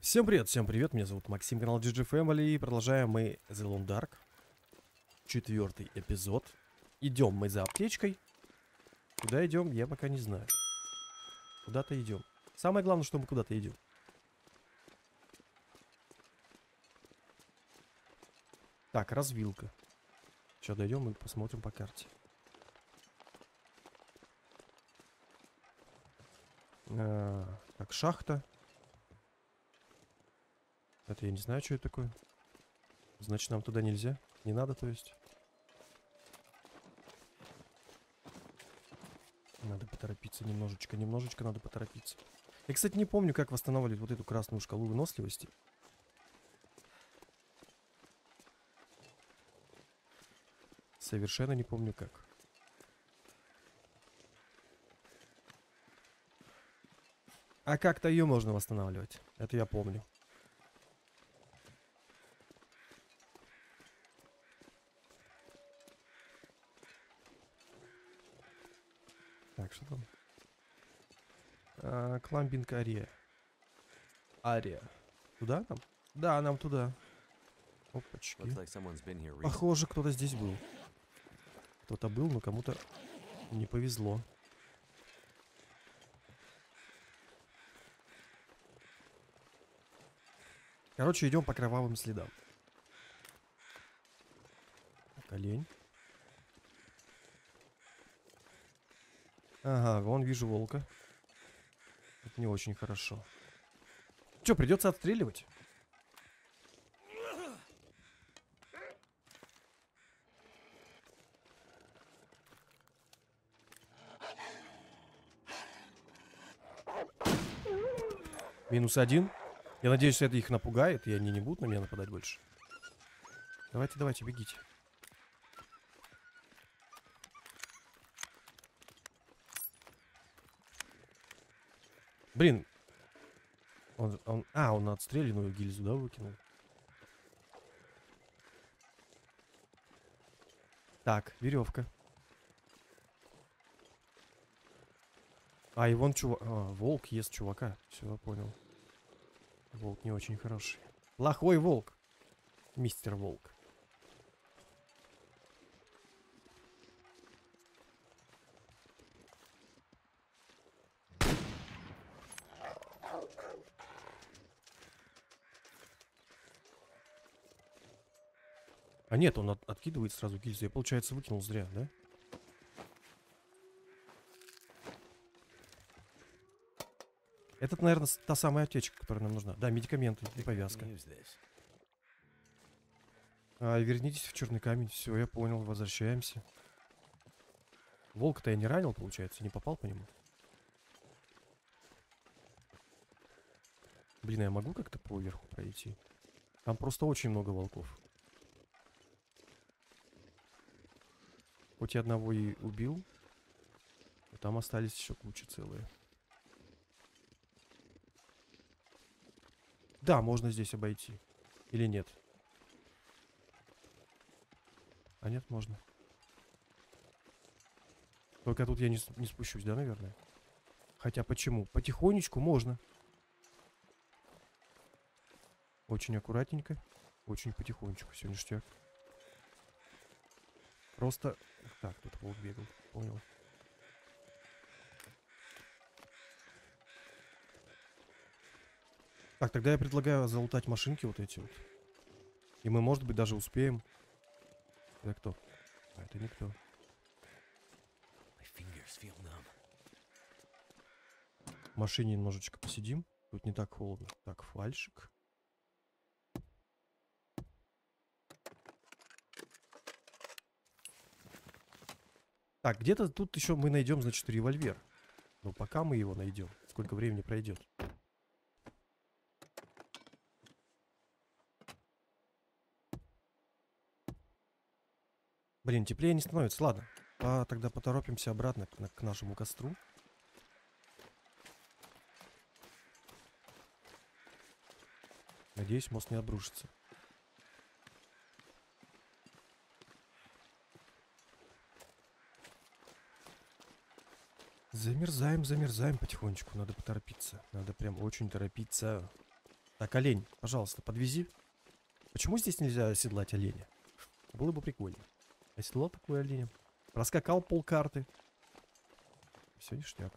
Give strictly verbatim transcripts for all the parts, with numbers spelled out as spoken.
Всем привет, всем привет, меня зовут Максим, канал джи джи Family, и продолжаем мы The Long Dark, четвертый эпизод. Идем мы за аптечкой. Куда идем, я пока не знаю. Куда-то идем. Самое главное, что мы куда-то идем. Так, развилка. Сейчас дойдем и посмотрим по карте. А, так, шахта. Это я не знаю, что это такое. Значит, нам туда нельзя. Не надо, то есть. Надо поторопиться немножечко. Немножечко надо поторопиться. Я, кстати, не помню, как восстанавливать вот эту красную шкалу выносливости. Совершенно не помню как. А как-то ее можно восстанавливать. Это я помню. Так, что там? А, Кламбинг Ария. Ария. Туда нам? Да, нам туда. Опачки. Похоже, кто-то здесь был. Кто-то был, но кому-то не повезло. Короче, идем по кровавым следам. Олень. Ага, вон вижу волка. Это не очень хорошо. Че, придется отстреливать? Минус один. Я надеюсь, это их напугает, и они не будут на меня нападать больше. Давайте, давайте, бегите. Блин. Он, он, а, он отстрелянную гильзу, да, выкинул? Так, веревка. А, и вон чувак... А, волк ест чувака. Все, я понял. Волк не очень хороший. Плохой волк. Мистер Волк. А нет, он от, откидывает сразу гильзу. Я, получается, выкинул зря, да? Это, наверное, та самая аптечка, которая нам нужна. Да, медикаменты и повязка. А, вернитесь в черный камень. Все, я понял. Возвращаемся. Волка-то я не ранил, получается. Не попал по нему. Блин, а я могу как-то поверху пройти? Там просто очень много волков. Хоть я одного и убил, но там остались еще куча целые. Да, можно здесь обойти. Или нет? А нет, можно. Только тут я не, не спущусь, да, наверное? Хотя почему? Потихонечку можно. Очень аккуратненько. Очень потихонечку. Все ништяк. Просто... Так, тут волк бегал. Понял. Так, тогда я предлагаю залутать машинки вот эти вот. И мы, может быть, даже успеем. Это кто? А, это никто. В машине немножечко посидим. Тут не так холодно. Так, фальшик. Так, где-то тут еще мы найдем, значит, револьвер. Но пока мы его найдем. Сколько времени пройдет? Блин, теплее не становится. Ладно, а, тогда поторопимся обратно к, к нашему костру. Надеюсь, мост не обрушится. Замерзаем, замерзаем потихонечку. Надо поторопиться. Надо прям очень торопиться. Так, олень, пожалуйста, подвези. Почему здесь нельзя оседлать оленя? Было бы прикольно. Оседлал такой оленя. Проскакал полкарты. Все ништяк.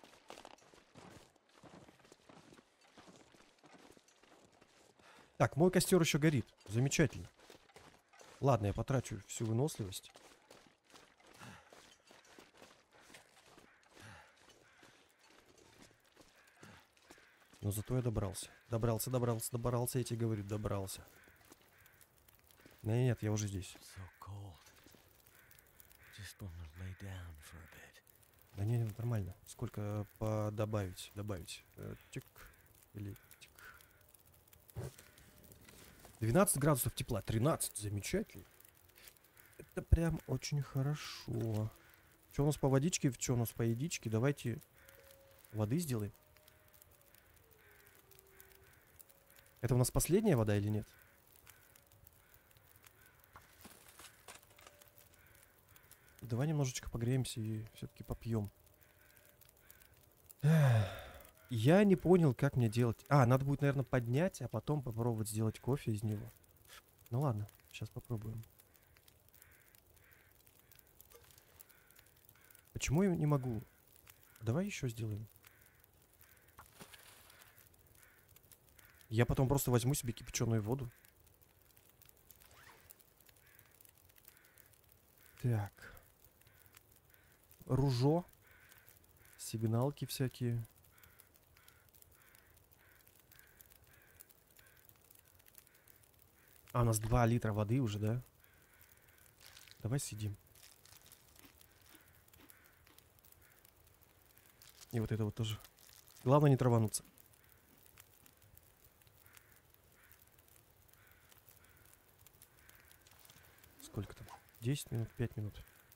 Так, мой костер еще горит. Замечательно. Ладно, я потрачу всю выносливость. Но зато я добрался. Добрался, добрался, добрался, я тебе говорю, добрался. Нет, нет, я уже здесь. Да не, не, нормально. Сколько подобавить? Добавить. Э, тик. Или тик. двенадцать градусов тепла. тринадцать. Замечательно. Это прям очень хорошо. Что у нас по водичке? Что у нас по едичке? Давайте воды сделаем. Это у нас последняя вода или нет? Давай немножечко погреемся и все-таки попьем. Я не понял, как мне делать. А, надо будет, наверное, поднять, а потом попробовать сделать кофе из него. Ну ладно, сейчас попробуем. Почему я не могу? Давай еще сделаем. Я потом просто возьму себе кипяченую воду. Так. Ружо. Сигналки всякие. А, у нас два литра воды уже, да? Давай съедим. И вот это вот тоже. Главное не травануться. Сколько там? десять минут, пять минут.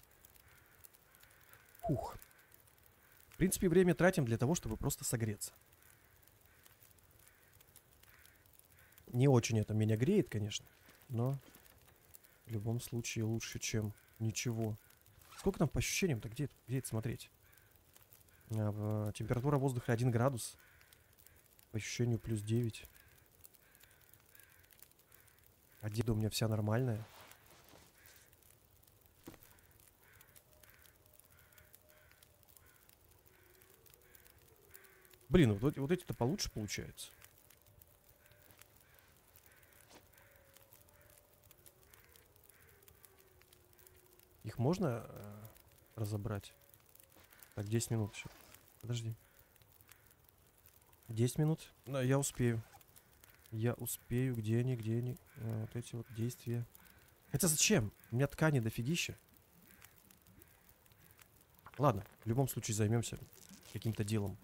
Фух. В принципе, время тратим для того, чтобы просто согреться. Не очень это меня греет, конечно. Но в любом случае лучше, чем ничего. Сколько там по ощущениям-то? Где, где это смотреть? А, температура воздуха один градус. По ощущению плюс девять. Одежда у меня вся нормальная. Блин, вот, вот эти-то получше получаются. Их можно э, разобрать? Так, десять минут еще. Подожди. десять минут. Да, я успею. Я успею. Где они, где они? А, вот эти вот действия. Хотя зачем? У меня ткани дофигища. Ладно, в любом случае займемся каким-то делом.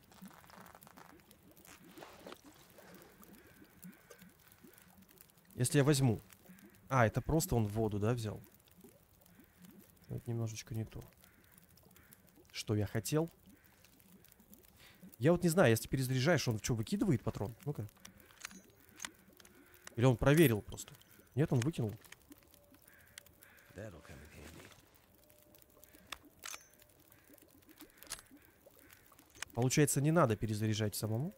Если я возьму... А, это просто он воду, да, взял? Это немножечко не то. Что я хотел? Я вот не знаю, если перезаряжаешь, он что, выкидывает патрон? Ну-ка. Или он проверил просто? Нет, он выкинул. Получается, не надо перезаряжать самому.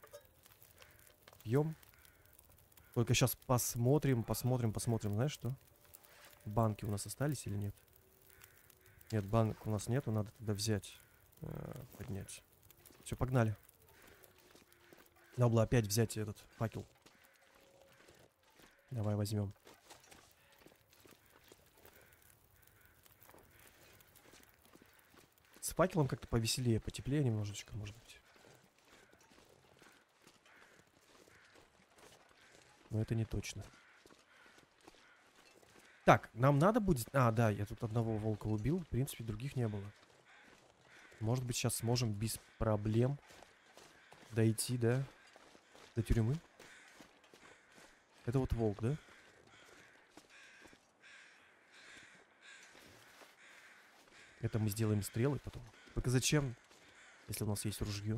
Пьем. Только сейчас посмотрим, посмотрим, посмотрим. Знаешь что? Банки у нас остались или нет? Нет, банок у нас нету. Надо тогда взять. Э, поднять. Все, погнали. Надо было опять взять этот факел. Давай возьмем. С факелом как-то повеселее, потеплее немножечко, может быть. Но это не точно. Так, нам надо будет... А, да, я тут одного волка убил. В принципе, других не было. Может быть, сейчас сможем без проблем дойти, да? До тюрьмы. Это вот волк, да? Это мы сделаем стрелы потом. Только зачем, если у нас есть ружье?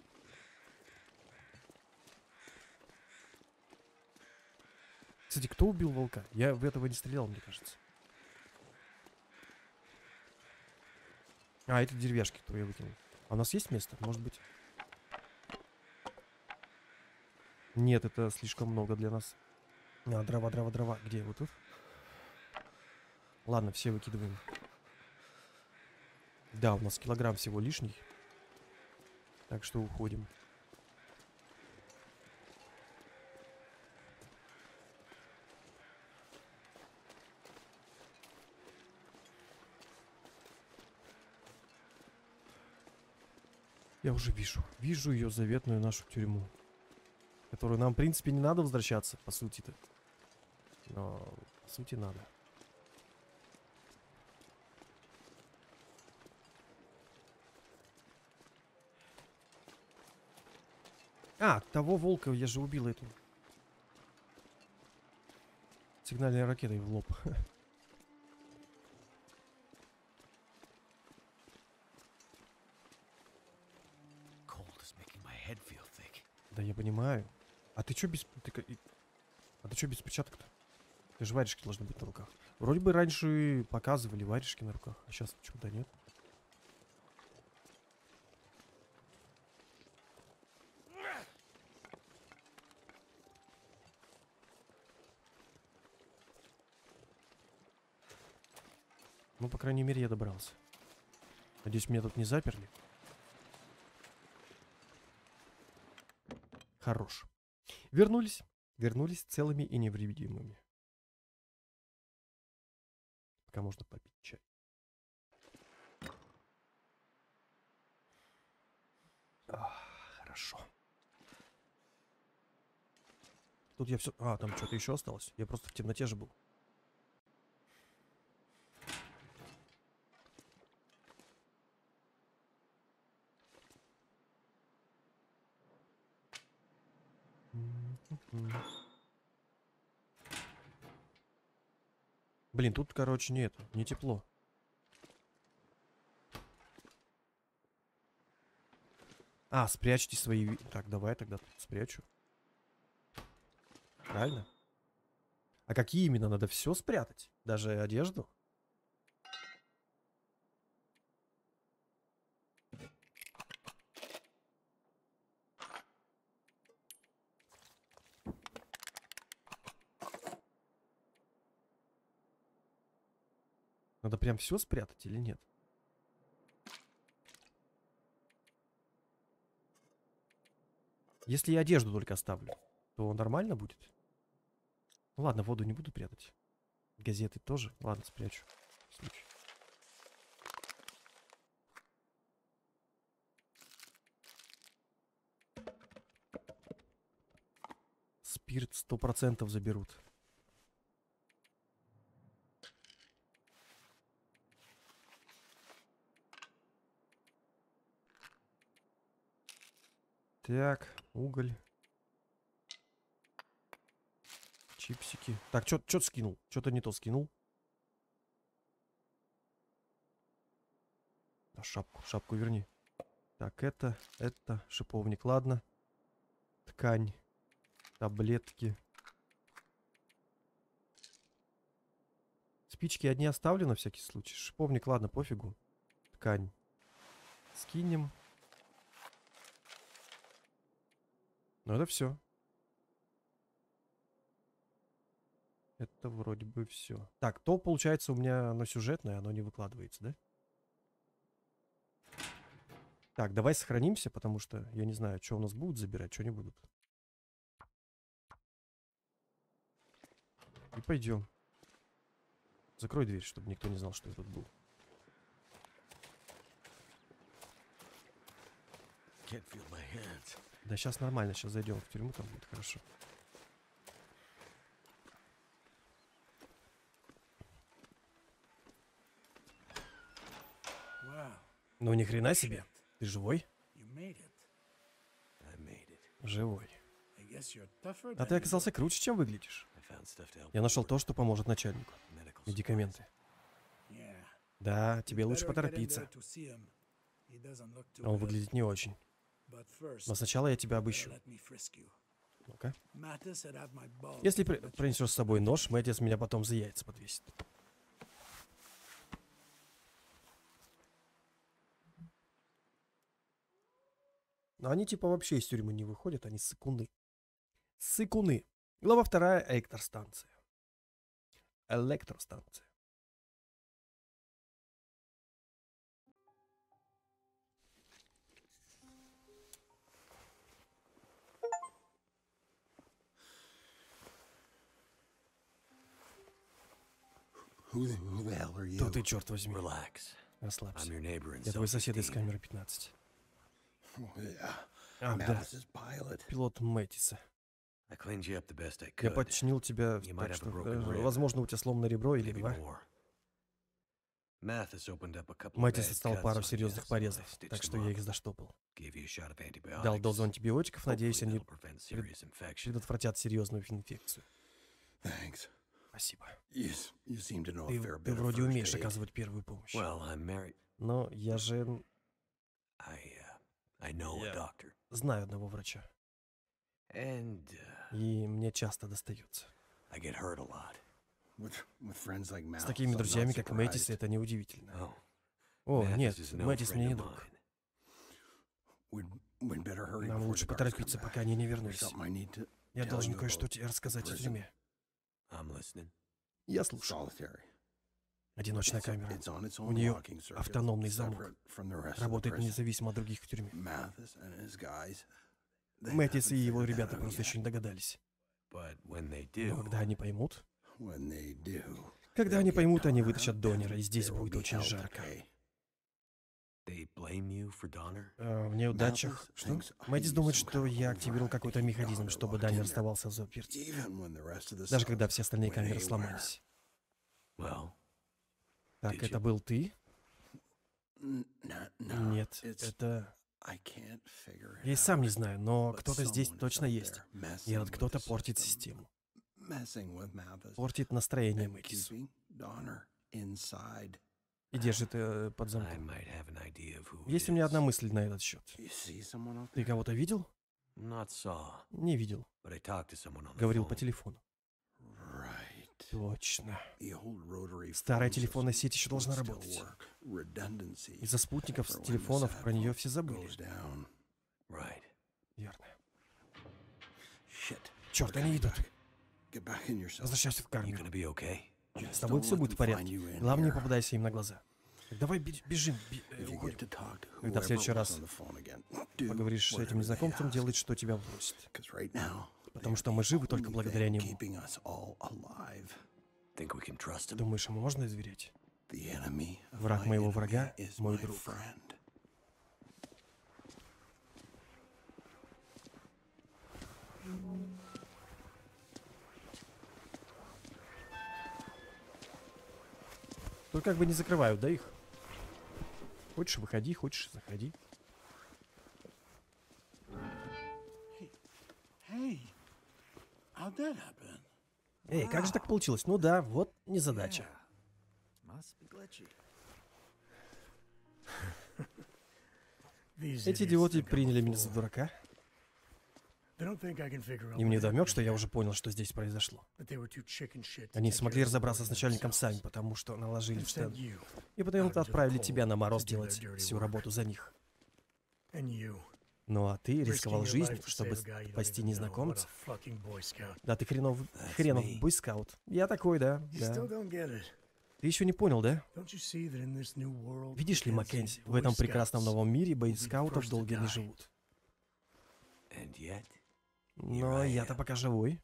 Кстати, кто убил волка? Я в этого не стрелял, мне кажется. А, это деревяшки, которые я выкинул. А у нас есть место? Может быть... Нет, это слишком много для нас. А, дрова, дрова, дрова. Где? Вот тут? Ладно, все выкидываем. Да, у нас килограмм всего лишний. Так что уходим. Я уже вижу. Вижу ее заветную нашу тюрьму. Которую нам, в принципе, не надо возвращаться, по сути-то. Но, по сути, надо. А, того волка я же убил эту. Сигнальной ракетой в лоб. Да я понимаю. А ты чё без... Ты... ка- и- А ты чё без перчаток-то? Ты же варежки должны быть на руках. Вроде бы раньше показывали варежки на руках, а сейчас почему-то нет. Ну, по крайней мере, я добрался. Надеюсь, меня тут не заперли. Хорош. Вернулись. Вернулись целыми и невредимыми. Пока можно попить чай. А, хорошо. Тут я все... А, там что-то еще осталось. Я просто в темноте же был. Блин, тут, короче, не это, не тепло. А, спрячьте свои... ви- Так, давай тогда тут спрячу. Правильно? А какие именно? Надо все спрятать? Даже одежду? Надо прям все спрятать или нет? Если я одежду только оставлю, то нормально будет? Ну ладно, воду не буду прятать. Газеты тоже. Ладно, спрячу. В случае. Спирт сто процентов заберут. Так, уголь. Чипсики. Так, что-то скинул. Что-то не то скинул. А шапку, шапку верни. Так, это, это, шиповник, ладно. Ткань, таблетки. Спички одни оставлю на всякий случай. Шиповник, ладно, пофигу. Ткань. Скинем. Ну это все. Это вроде бы все. Так, то получается у меня оно сюжетное, оно не выкладывается, да? Так, давай сохранимся, потому что я не знаю, что у нас будут забирать, что не будут. И пойдем. Закрой дверь, чтобы никто не знал, что я тут был. Да сейчас нормально, сейчас зайдем в тюрьму, там будет хорошо. Ну ни хрена себе. Ты живой? Живой. А ты оказался круче, чем выглядишь. Я нашел то, что поможет начальнику. Медикаменты. Да, тебе лучше поторопиться. Он выглядит не очень. Но сначала я тебя обыщу. Ну-ка. Если при принесешь с собой нож, Мэтьяс меня потом за яйца подвесит. Но они типа вообще из тюрьмы не выходят, они с секунды Сыкуны. Глава вторая. Электростанция. Электростанция. Who the, who the hell are you? Кто ты, черт возьми? Relax. I'm Расслабься. your neighbor in Я твой сосед из self-esteem. камеры пятнадцать. Oh, yeah. Ах, да. Mathis's pilot. Пилот Мэттиса. I cleaned you up the best I Я could. подчинил тебя, You might так have что, a broken э, rib. возможно, у тебя сломанное ребро или Maybe два. more. Mathis opened up a couple of Мэттис bad достал cuts пару on you, серьезных so I порезов, stitched так them что я up. их заштопал. Gave you a shot of antibiotics. Дал дозу антибиотиков, надеюсь, Hopefully они that'll prevent serious infection. предотвратят серьезную инфекцию. Thanks. Спасибо. You, s- you seem to know a Ты, fair ты bit of вроде first умеешь aid. оказывать первую помощь. Well, I'm married. Но я же I, uh, I know Yeah. a doctor. знаю одного врача. And uh, И мне часто достается. I get hurt a lot. With, with friends like С Mathis, такими I'm друзьями, not как Мэттис, surprised. это неудивительно. Oh, О, Mathis нет, is no Мэттис friend мне не of друг. mine. We'd, we'd better hurry Нам before лучше the guards come поторопиться, back. пока они не There's вернулись. something I need to Я tell должен you кое-что about тебе рассказать о prison. тюрьме. I'm listening. Я слушаю. Solitary. Одиночная It's- камера. it's on its У own нее locking circuit, автономный замок. separate from the rest of the Работает prison. независимо от других в тюрьме. Mathis and his guys, they Мэттис и haven't его figured that ребята out просто yet. еще не догадались. But when they Но do, когда они поймут, When they do, когда they'll они get поймут, они Donner, вытащат Доннера, и and здесь there will будет be очень hell to жарко. pay. they blame you for Donner? А, в неудачах... Mathis Что? thinks I Мэттис used думает, some что kind of я активировал override какой-то to keep механизм, Donner чтобы locked Даннер in there, оставался в заперти. even when the rest of the Даже cells когда все остальные went камеры haywire. сломались. Well, Так, Did это you? был ты? N- no, no, Нет, it's- это... I can't figure it Я и сам out, не знаю, но but кто-то здесь someone is точно out есть. there messing И этот with кто-то the портит system, систему. messing with Mathis, Портит настроение and Мэттису. keeping Donner inside. И держит э, под I замком. might have an idea of who it Есть у меня is. одна мысль на этот счет. You see someone out Ты there? кого-то видел? Not saw, Не видел. but I talked to someone on the Говорил phone. по телефону. Right. Точно. The old rotary Старая phone телефонная system сеть еще должна would still работать. work. Redundancy Из-за спутников, for when the телефонов sat про нее phone все забыли. goes down. Right. Верно. Shit. Черт, They're они coming идут. back. Get back in yourself. Возвращайся в You кармию. gonna be okay? Just С тобой don't все let будет в them порядке. find you in Главное, не here. попадайся им на глаза. Так давай беж- бежим, бе- э, If you уходим. get to talk to Когда в whoever следующий was раз on the phone again, do Поговоришь с whatever этим they незнакомцем, ask. делай, что тебя просит. 'Cause right now, Потому they're что мы the живы только only благодаря thing нему. keeping us all alive. Think we can trust him? Думаешь, ему можно доверять? The enemy of Враг my моего enemy врага is — мой my друг. friend. Только как бы не закрывают, да, их? Хочешь, выходи, хочешь, заходи. Hey, how'd that happen? Эй, как же так получилось? Ну да, вот незадача. Эти идиоты приняли меня за дурака. Им не вдомек, что я уже понял, что здесь произошло. Они не смогли разобраться с начальником сами, потому что наложили в штаны. И потому отправили тебя на мороз делать всю работу за них. Ну а ты рисковал жизнью, чтобы спасти незнакомца. Да, ты хренов, хренов me. бойскаут. Я такой, да, да. Ты еще не понял, да? Видишь ли, Маккензи, в этом прекрасном новом мире бойскаутов долго не живут. And yet, Но я-то пока живой.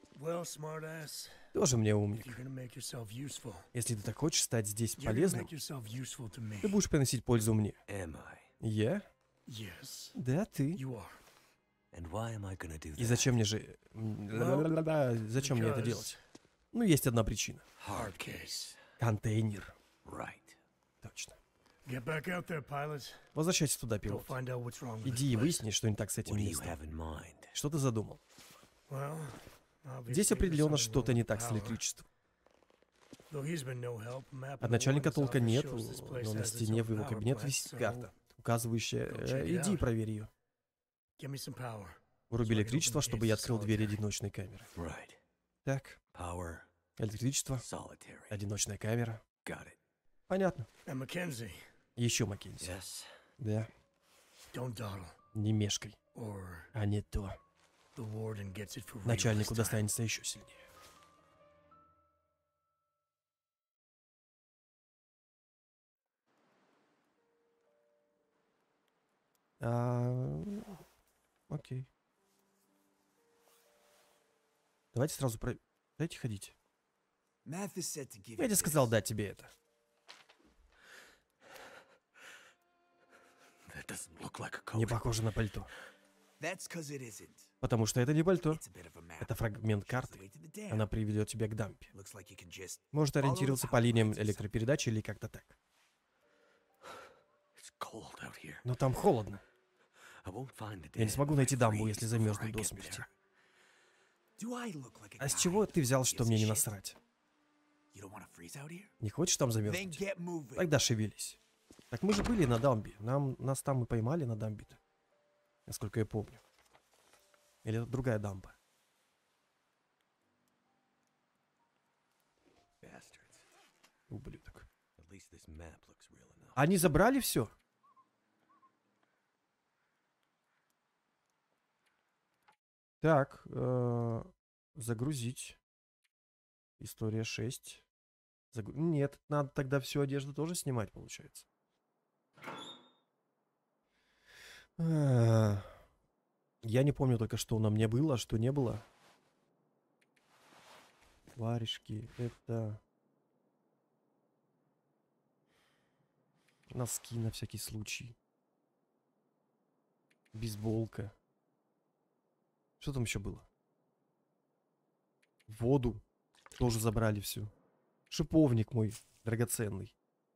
Тоже мне умник. Если ты так хочешь стать здесь полезным, ты будешь приносить пользу мне. am I? Я? Да, ты. And why am I gonna do И that? зачем мне же... ла-ла-ла-ла, Зачем мне это делать? Ну, есть одна причина. Hard case. Контейнер. Right. Точно. Get back out there, pilot. Возвращайся туда, Go пилот. find out what's wrong with Иди и this place. выясни, что не так с этим What do you местом. have in mind? Что ты задумал? Well, Здесь obviously, определенно there's something что-то wrong не with так с power. электричеством. Though he's been no help, map От in the начальника one's толка office нет, shows this place но на has its стене в own его power кабинете plant, висит so карта, указывающая... go э, check it Иди и out. проверь ее. Give me some power. Вруби So I can электричество, open the чтобы gates я to открыл двери solitary. одиночной камеры. Right. Так, Power. электричество, Solitary. одиночная камера. Got it. Понятно. And Mackenzie, Еще Маккензи. Yes. Да, don't dawdle. не мешкай. Or А не то. The warden gets it for real Начальнику this time. достанется еще сильнее. А, окей. Давайте сразу про... Дайте ходить. Mathis said to give Я you тебе сказал this. дать тебе это. That doesn't look like a Не coat. похоже на пальто. That's because it isn't. Потому что это не пальто. It's a bit of a map. Это фрагмент Shows the карты. way to the dam. Она приведет тебя к дамбе. Looks like you can just Может ориентироваться по линиям электропередачи или как-то так. It's cold out here. Но там холодно. I won't find the Я не dam смогу if I найти дамбу, freeze если before замерзну I до get смерти. there. Do I look like a А с guy чего ты взял, who что gives мне a не shit? насрать? You don't want to freeze out here? Не хочешь там Then замерзнуть? get moving. Тогда шевелись. Так мы же были на дамбе. Нам, нас там и поймали на дамбе-то. Насколько я помню. Или это другая дамба? Bastards. Ублюдок. At least this map looks real enough. Они забрали все? Так, э, загрузить. История шесть. Загру- Нет, надо тогда всю одежду тоже снимать, получается. А, Я не помню только, что на мне было, а что не было. Варежки, это... Носки на всякий случай. Бейсболка. Что там еще было? Воду тоже забрали всю. Шиповник мой драгоценный.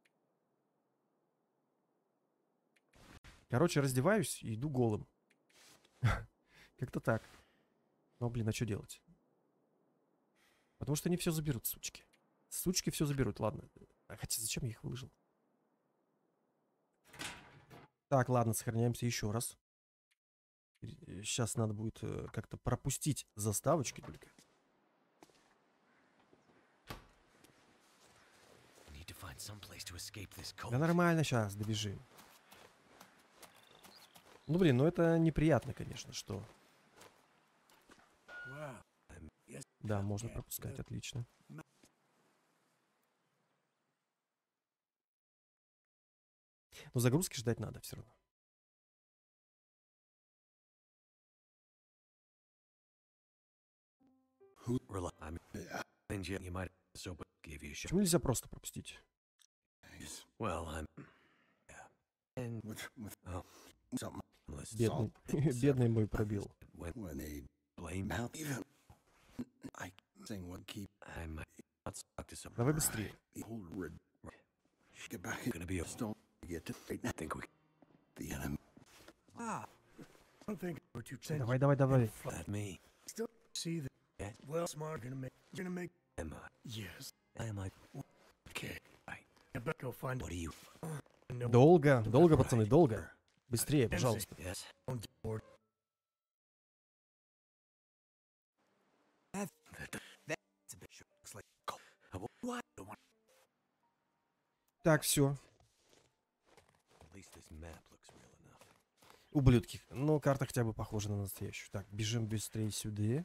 Короче, раздеваюсь и иду голым. Как-то так. Ну, блин, а что делать? Потому что они все заберут, сучки. Сучки все заберут, ладно. А хотя зачем я их выложил? Так, ладно, сохраняемся еще раз. Сейчас надо будет э, как-то пропустить заставочки только. Need to find some place to escape this Да cold. нормально, сейчас добежим. Ну, блин, ну это неприятно, конечно, что... Wow. Да, можно пропускать, отлично. Но загрузки ждать надо все равно. Rely- I mean, and yet you might so but give you a shot. Почему нельзя просто пропустить? Nice. Well, I'm yeah. And With, with oh, something let's Бедный, бедный мой пробил. when when they blame mouth even I sing what keep I might not talk to someone. Давай быстрее. the whole rid get back Gonna be a don't get to right now. think we The enemy. Ah, I don't think we're too tense. Давай, давай, давай. that me. Still see that. Yeah. Well, smart. Gonna make. Gonna make. Am I? Yes. Am I? Okay. Right. I better go find. What do you? No. Долго, долго, пацаны, долго. Быстрее, пожалуйста. Yes. Don't get bored. That, it's a bit short. Looks like cold. What? Don't want Так, все. at least this map looks real enough. Ублюдки. Ну, карта хотя бы похожа на настоящую. Так, бежим быстрее сюда.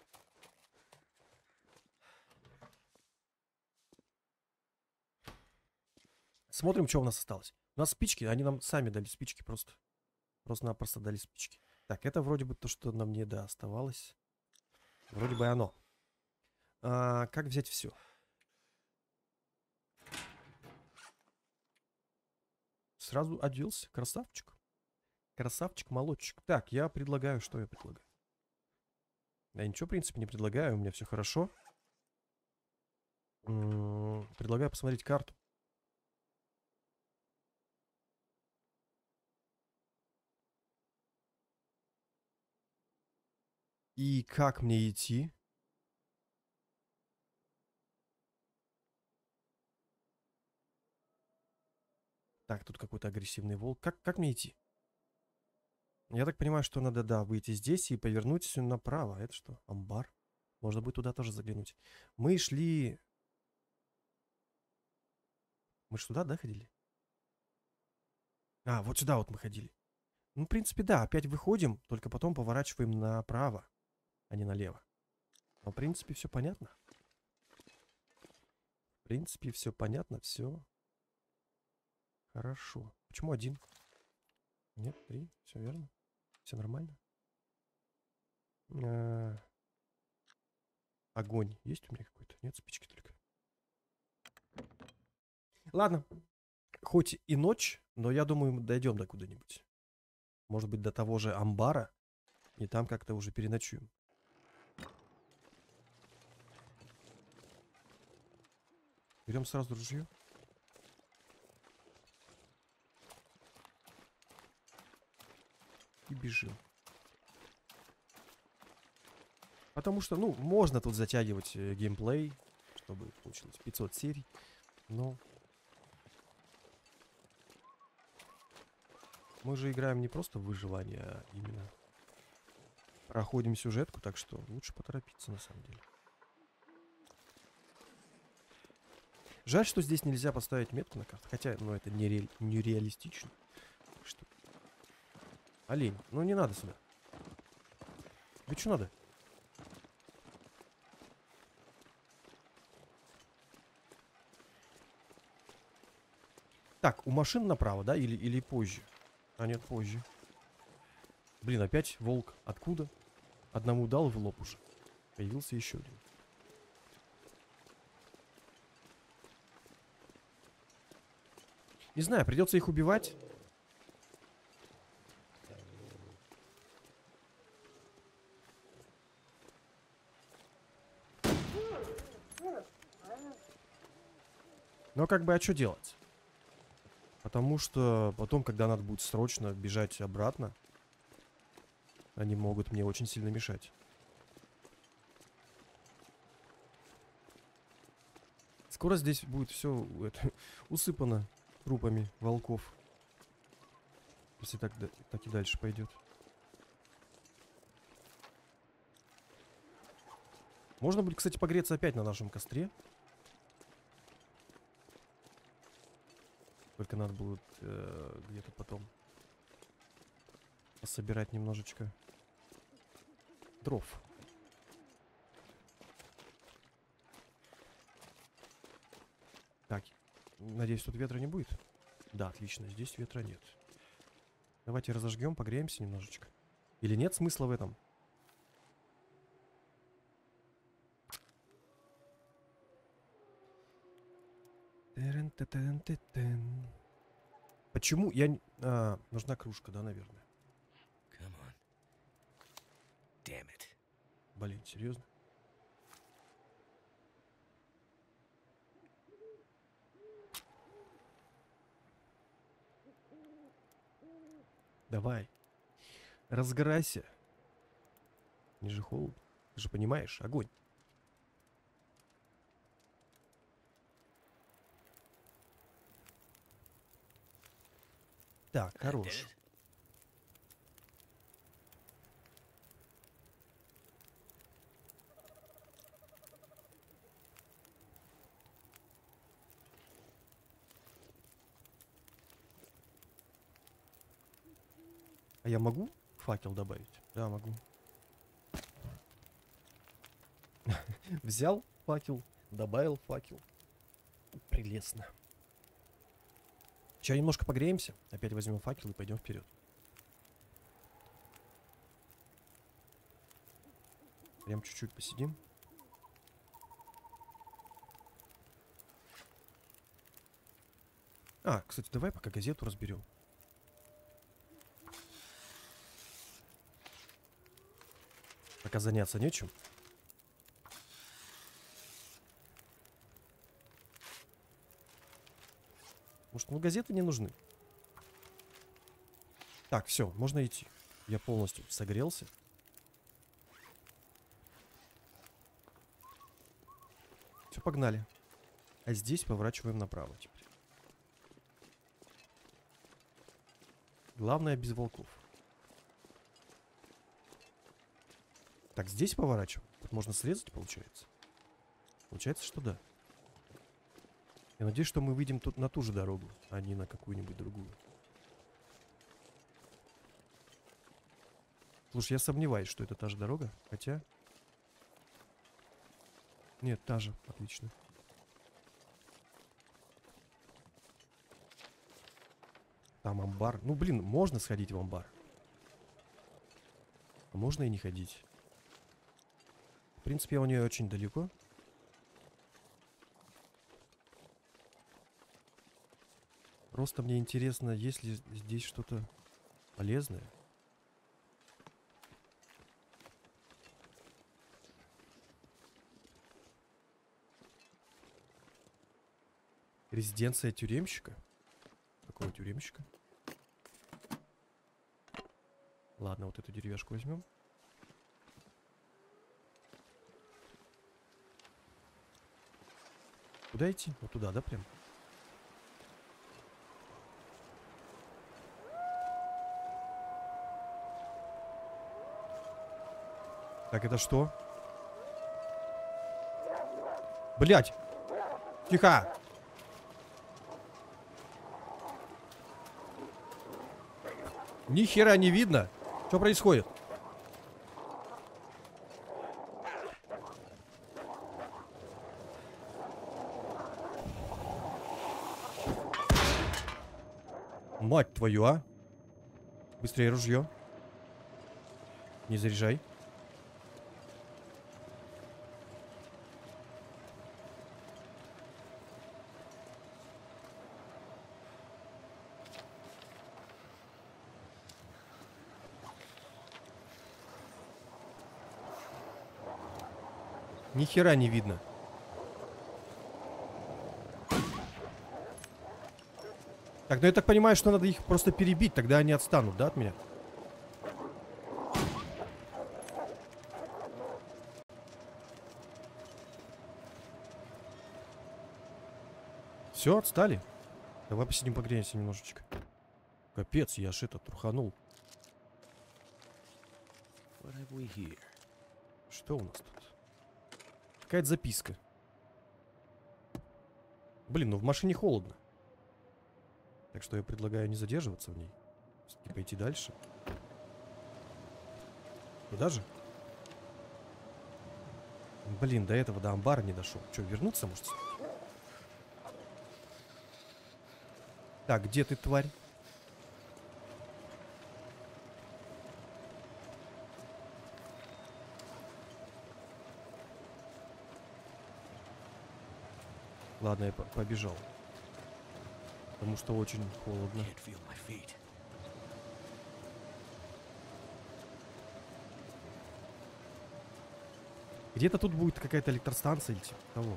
Смотрим, что у нас осталось. У нас спички, они нам сами дали спички просто. Просто-напросто дали спички. Так, это вроде бы то, что нам не да, оставалось. Вроде бы оно. А, как взять все? Сразу оделся. Красавчик. Красавчик-молодчик. Так, я предлагаю, что я предлагаю? Я ничего, в принципе, не предлагаю. У меня все хорошо. М, Предлагаю посмотреть карту. И как мне идти? Так, тут какой-то агрессивный волк. Как, как мне идти? Я так понимаю, что надо, да, выйти здесь и повернуть направо. Это что? Амбар? Можно будет туда тоже заглянуть. Мы шли... Мы ж туда, да, ходили? А, вот сюда вот мы ходили. Ну, в принципе, да, опять выходим, только потом поворачиваем направо. а не налево. Но, в принципе, все понятно. В принципе, все понятно, все хорошо. Почему один? Нет, три, все верно. Все нормально. А, огонь есть у меня какой-то? Нет, спички только. Ладно. Хоть и ночь, но я думаю, мы дойдем до куда-нибудь. Может быть, до того же амбара. И там как-то уже переночуем. Берем сразу ружье. И бежим. Потому что, ну, можно тут затягивать э, геймплей, чтобы получилось пятьсот серий. Но мы же играем не просто в выживание, а именно проходим сюжетку, так что лучше поторопиться на самом деле. Жаль, что здесь нельзя поставить метку на карту, хотя, ну, это нере... нереалистично. Что? Олень, ну не надо сюда. Тебе что надо? Так, у машин направо, да? Или, или позже? А нет, позже. Блин, опять волк. Откуда? Одному дал в лоб уже. Появился еще один. Не знаю, придется их убивать. Но как бы, а что делать? Потому что потом, когда надо будет срочно бежать обратно, они могут мне очень сильно мешать. Скоро здесь будет все это, усыпано трупами волков. Если так, так и дальше пойдет. Можно будет, кстати, погреться опять на нашем костре. Только надо будет э, где-то потом пособирать немножечко дров. Так, надеюсь, тут ветра не будет. Да, отлично, здесь ветра нет. Давайте разожгем, погреемся немножечко. Или нет смысла в этом? Почему я... А, нужна кружка, да, наверное? Come on. Damn it. Блин, серьезно? Давай. Разгорайся. Не же холодно. Ты же понимаешь, огонь. Так, хорош. А я могу факел добавить? Да, могу. Взял факел, добавил факел. Прелестно. Сейчас немножко погреемся. Опять возьмем факел и пойдем вперед. Прям чуть-чуть посидим. А, кстати, давай пока газету разберем. Пока заняться нечем. Может, ну газеты не нужны? Так, все, можно идти. Я полностью согрелся. Все, погнали. А здесь поворачиваем направо теперь. Главное, без волков. Так, здесь поворачиваем. Тут можно срезать, получается. Получается, что да. Я надеюсь, что мы выйдем тут на ту же дорогу, а не на какую-нибудь другую. Слушай, я сомневаюсь, что это та же дорога. Хотя... Нет, та же. Отлично. Там амбар. Ну, блин, можно сходить в амбар. А можно и не ходить. В принципе, у нее очень далеко. Просто мне интересно, есть ли здесь что-то полезное. Резиденция тюремщика? Какого тюремщика? Ладно, вот эту деревяшку возьмем. Куда идти? Вот туда, да, прям? Так, это что? Блять! Тихо! Ни хера не видно. Что происходит? Мать твою, а? Быстрее ружье. Не заряжай. Ни хера не видно. Так, ну я так понимаю, что надо их просто перебить, тогда они отстанут, да, от меня? Все, отстали? Давай посидим, погреемся немножечко. Капец, я аж это труханул. What have we here? Что у нас тут? Какая-то записка. Блин, ну в машине холодно. Так что я предлагаю не задерживаться в ней. И пойти дальше. Куда же? Блин, до этого до амбара не дошел. Что, вернуться, может? Так, где ты, тварь? Ладно, я по- побежал. Потому что очень холодно. Can't feel my feet. Где-то тут будет какая-то электростанция или типа того.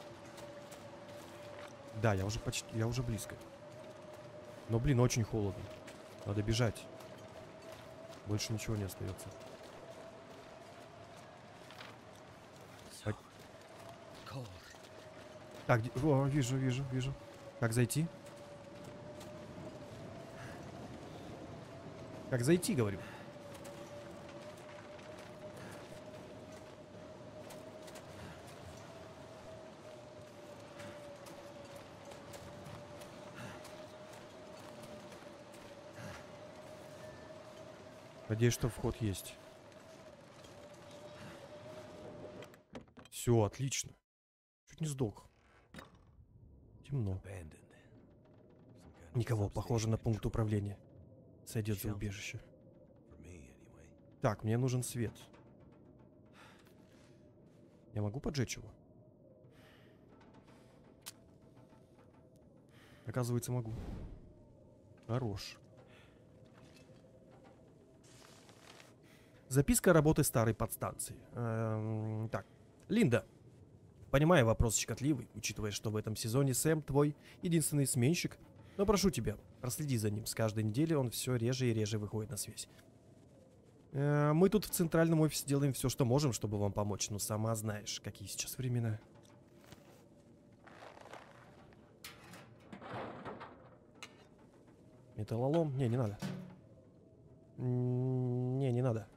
Да, я уже почти, я уже близко. Но, блин, очень холодно. Надо бежать. Больше ничего не остается. So cold. Так, где- о, вижу, вижу, вижу. Как зайти? Как зайти, говорю. Надеюсь, что вход есть. Все, отлично. Чуть не сдох. Темно. Abandoned. Some kind of Никого, похоже на substation пункт control. управления. Сойдет за убежище. For me, anyway. Так, мне нужен свет. Я могу поджечь его? Оказывается, могу. Хорош. Записка работы старой подстанции. Эм, так, Линда. Понимаю, вопрос щекотливый, учитывая, что в этом сезоне Сэм твой единственный сменщик. Но прошу тебя, проследи за ним. С каждой недели он все реже и реже выходит на связь. Э, мы тут в центральном офисе делаем все, что можем, чтобы вам помочь. Но сама знаешь, какие сейчас времена. Металлолом? Не, не надо. М, Не, не надо.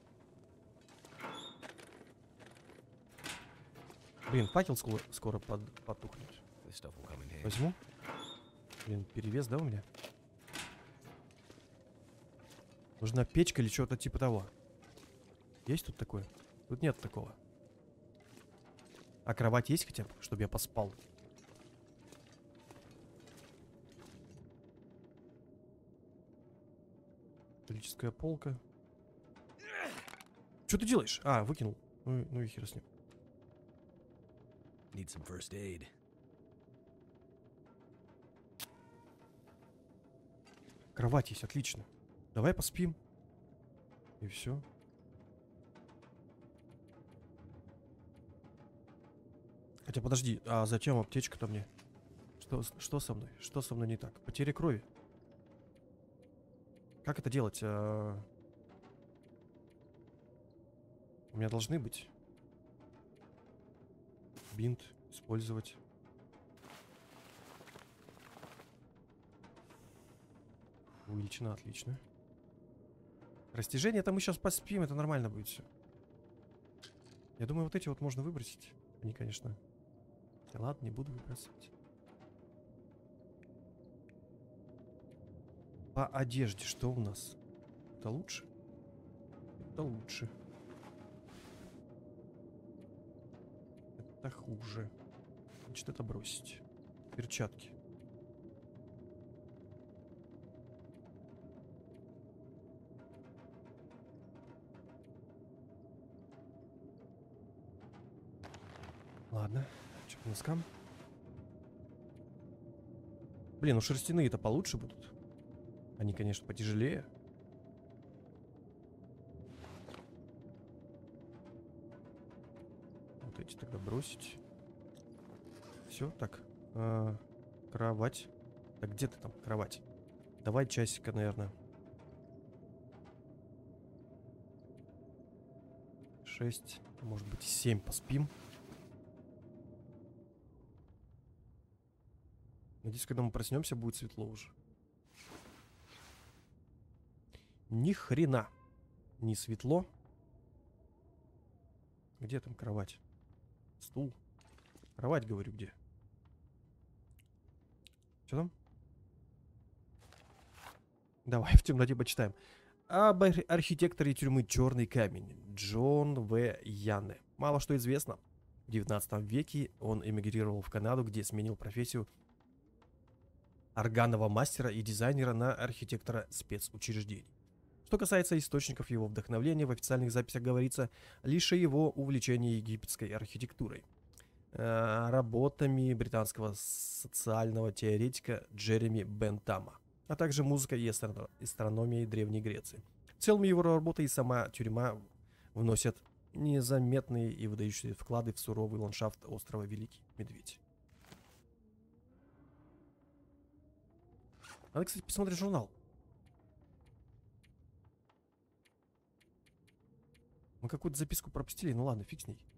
Блин, факел скоро, скоро под, потухнет. This stuff will come in handy. Возьму. Блин, перевес, да, у меня? Нужна печка или что-то типа того. Есть тут такое? Тут нет такого. А кровать есть хотя бы, чтобы я поспал? Металлическая полка. Что ты делаешь? А, выкинул. Ну, ну и хер с ним. Need some first aid. Кровать есть, отлично. Давай поспим. И все. Хотя подожди, а зачем аптечка-то мне? Что, что со мной? Что со мной не так? Потеря крови. Как это делать? А... У меня должны быть. Бинт использовать. Увеличено, отлично. Растяжение, это мы сейчас поспим, это нормально будет все. Я думаю, вот эти вот можно выбросить. Они, конечно... Да ладно, не буду выбрасывать. По одежде что у нас? Это лучше? Это лучше. Это хуже. Значит, это бросить. Перчатки. Ладно. Что по носкам? Блин, ну шерстяные-то получше будут. Они, конечно, потяжелее. Вот эти тогда бросить. Все, так. А, кровать. Так, где ты там, кровать? Давай часика, наверное. Шесть, может быть, семь поспим. Надеюсь, когда мы проснемся, будет светло уже. Ни хрена не светло. Где там кровать? Стул. Кровать, говорю, где? Что там? Давай в темноте почитаем. Об ар- архитекторе тюрьмы «Черный камень» Джон В. Янне. Мало что известно. В девятнадцатом веке он эмигрировал в Канаду, где сменил профессию органного мастера и дизайнера на архитектора спецучреждений. Что касается источников его вдохновления, в официальных записях говорится лишь о его увлечении египетской архитектурой, э, работами британского социального теоретика Джереми Бентама, а также музыкой и астро- астрономией Древней Греции. В целом его работа и сама тюрьма вносят незаметные и выдающиеся вклады в суровый ландшафт острова Великий Медведь. Надо, кстати, посмотреть журнал. Мы какую-то записку пропустили, ну ладно, фиг с ней.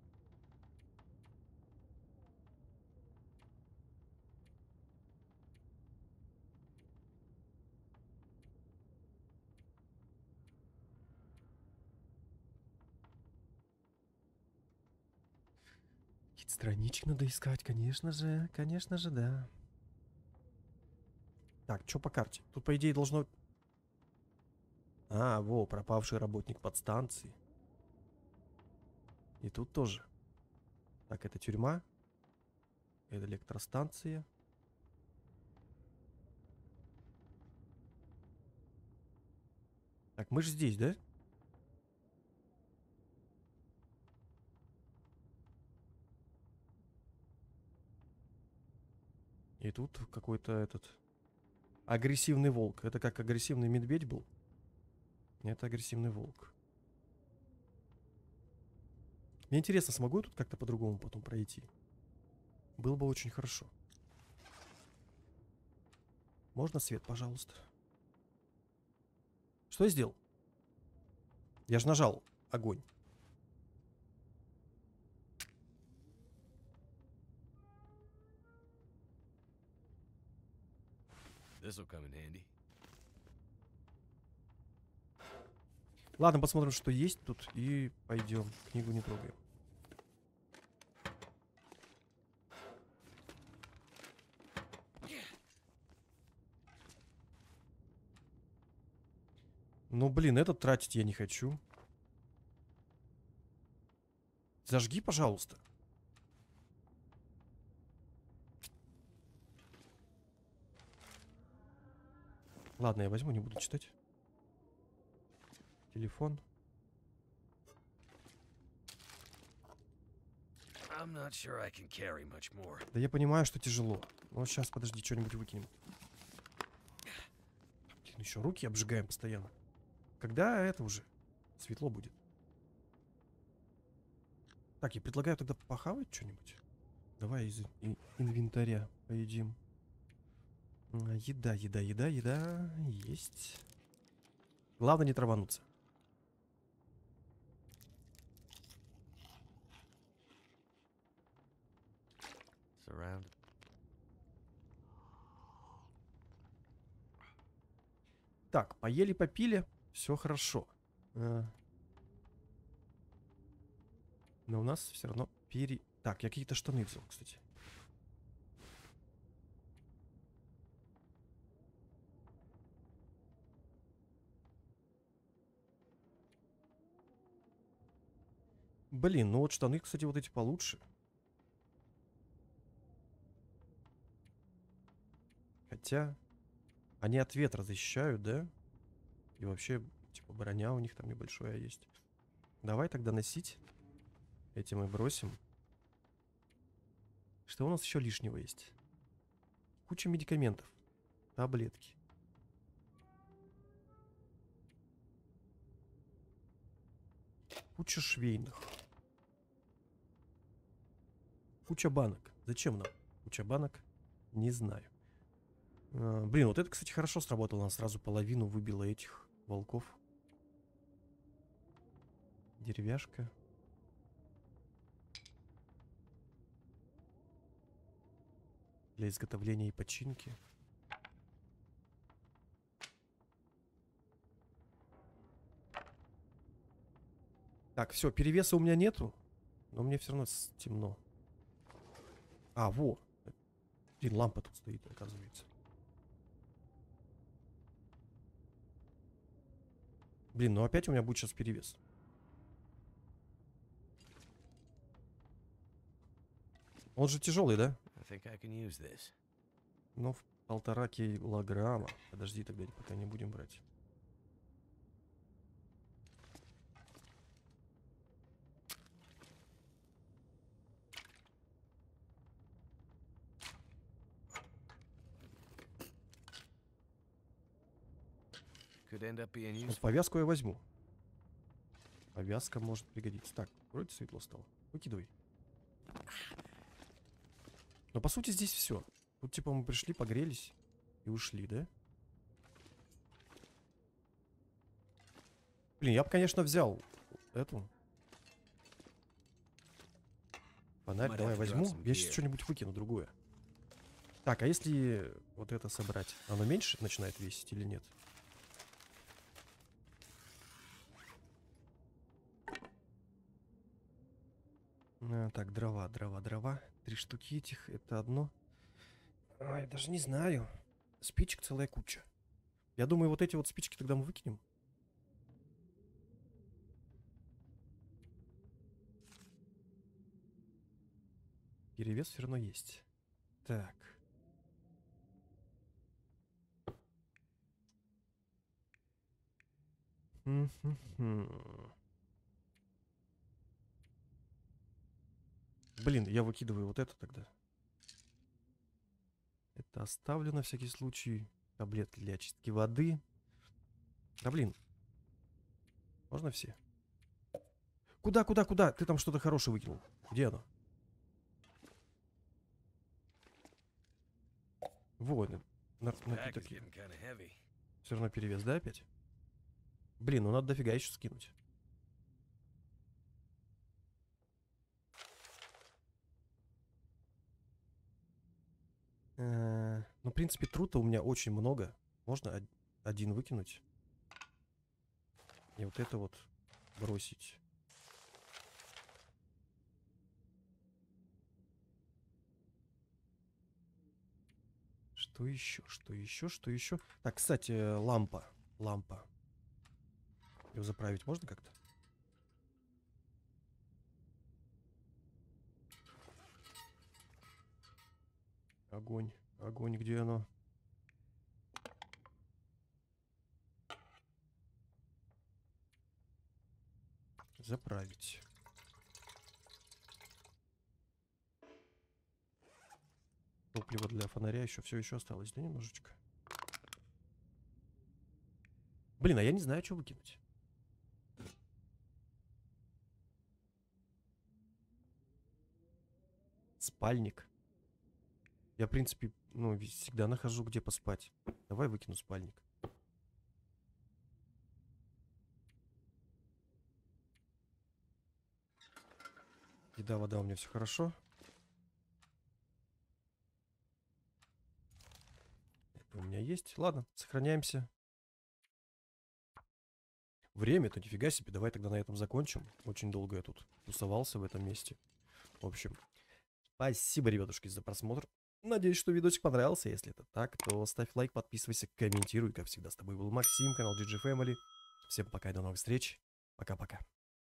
Какие-то странички надо искать, конечно же, конечно же, да. Так, что по карте? Тут, по идее, должно... А, во, пропавший работник подстанции. И тут тоже. Так, это тюрьма. Это электростанция. Так, мы же здесь, да? И тут какой-то этот... Агрессивный волк. Это как агрессивный медведь был? Это агрессивный волк. Мне интересно, смогу я тут как-то по-другому потом пройти? Было бы очень хорошо. Можно свет, пожалуйста? Что я сделал? Я же нажал огонь. This'll come in handy. Ладно, посмотрим, что есть тут, и пойдем. Книгу не трогаем. Ну, блин, этот тратить я не хочу. Зажги, пожалуйста. Ладно, я возьму, не буду читать. Телефон. I'm not sure I can carry much more. Да я понимаю, что тяжело. Ну, сейчас, подожди, что-нибудь выкинем. Блин, еще руки обжигаем постоянно. Когда это уже светло будет? Так, я предлагаю тогда похавать что-нибудь. Давай из ин- инвентаря поедим. А, Еда, еда, еда, еда. Есть. Главное не травануться. Surrounded. Так, поели, попили. Все хорошо. А. Но у нас все равно пере... Так, я какие-то штаны взял, кстати. Блин, ну вот штаны, кстати, вот эти получше. Хотя они от ветра защищают, да? И вообще, типа, броня у них там небольшая есть. Давай тогда носить. Эти мы бросим. Что у нас еще лишнего есть? Куча медикаментов. Таблетки. Куча швейных. Куча банок. Зачем нам куча банок? Не знаю. А, блин, вот это, кстати, хорошо сработало. Она сразу половину выбила этих волков. Деревяшка. Для изготовления и починки. Так, все, перевеса у меня нету. Но мне все равно с- темно. А, во. Блин, лампа тут стоит, оказывается. Блин, ну опять у меня будет сейчас перевес. Он же тяжелый, да? I think I can use this. Ну, в полтора килограмма. Подожди, тогда пока не будем брать. Could end up being Вот useful. повязку я возьму. Повязка может пригодиться. Так, вроде светло стало. Выкидывай. Но по сути здесь все. Тут типа мы пришли, погрелись и ушли, да? Блин, я бы, конечно, взял эту. Фонарь, Might давай have to drop возьму. some Я сейчас gear. что-нибудь выкину другое. Так, а если вот это собрать, оно меньше начинает весить или нет? А, так, дрова, дрова, дрова. Три штуки этих, это одно. Ай, даже не знаю. Спичек целая куча. Я думаю, вот эти вот спички тогда мы выкинем. Перевес все равно есть. Так. М-хм-хм. Блин, я выкидываю вот это тогда. Это оставлю на всякий случай. Таблетки для очистки воды. Да блин. Можно все? Куда, куда, куда? Ты там что-то хорошее выкинул. Где оно? Вот. На, Pack is напиток. getting kind of heavy. Все равно перевес, да, опять? Блин, ну надо дофига еще скинуть. Э, Ну, в принципе, труда у меня очень много. Можно од- один выкинуть. И вот это вот бросить. Что еще? Что еще? Что еще? Так, кстати, э, лампа. Лампа. Ее заправить можно как-то? Огонь. Огонь, где оно? Заправить. Топливо для фонаря еще все еще осталось, да, немножечко. Блин, а я не знаю, что выкинуть. Спальник. Я, в принципе, ну, всегда нахожу, где поспать. Давай выкину спальник. Еда, вода, у меня все хорошо. Это у меня есть. Ладно, сохраняемся. Время-то нифига себе. Давай тогда на этом закончим. Очень долго я тут тусовался в этом месте. В общем, спасибо, ребятушки, за просмотр. Надеюсь, что видосик понравился. Если это так, то ставь лайк, подписывайся, комментируй. Как всегда, с тобой был Максим, канал джи джи Family. Всем пока и до новых встреч. Пока-пока.